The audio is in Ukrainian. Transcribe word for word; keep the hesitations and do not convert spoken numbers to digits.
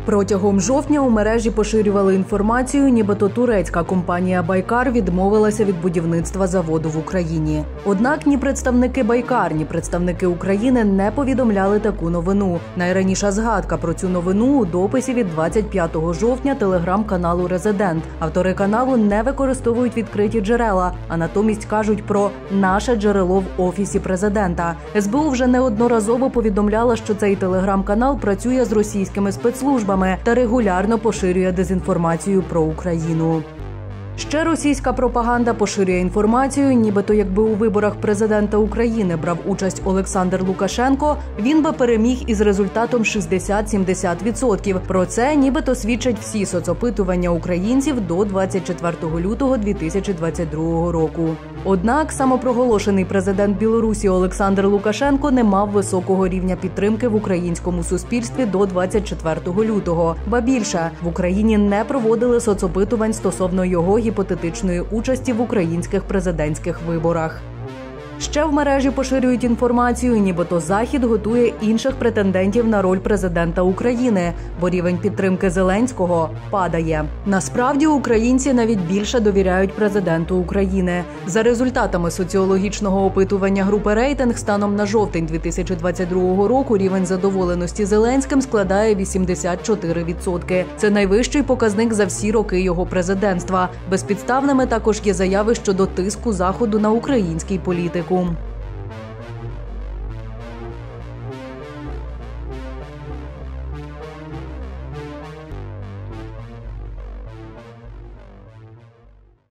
Протягом жовтня у мережі поширювали інформацію, нібито турецька компанія «Байкар» відмовилася від будівництва заводу в Україні. Однак ні представники «Байкар», ні представники України не повідомляли таку новину. Найраніша згадка про цю новину у дописі від двадцять п'ятого жовтня телеграм-каналу «Резидент». Автори каналу не використовують відкриті джерела, а натомість кажуть про «наше джерело в Офісі президента». ес бе у вже неодноразово повідомляла, що цей телеграм-канал працює з російськими спецслужбами та регулярно поширює дезінформацію про Україну. Ще російська пропаганда поширює інформацію, нібито якби у виборах президента України брав участь Олександр Лукашенко, він би переміг із результатом шістдесят-сімдесят відсотків. Про це нібито свідчать всі соцопитування українців до двадцять четвертого лютого дві тисячі двадцять другого року. Однак самопроголошений президент Білорусі Олександр Лукашенко не мав високого рівня підтримки в українському суспільстві до двадцять четвертого лютого. Ба більше, в Україні не проводили соцопитувань стосовно його гіпотетичної участі в українських президентських виборах. Ще в мережі поширюють інформацію, нібито Захід готує інших претендентів на роль президента України, бо рівень підтримки Зеленського падає. Насправді, українці навіть більше довіряють президенту України. За результатами соціологічного опитування групи «Рейтинг» станом на жовтень дві тисячі двадцять другого року рівень задоволеності Зеленським складає вісімдесят чотири відсотки. Це найвищий показник за всі роки його президентства. Безпідставними також є заяви щодо тиску Заходу на український політикум.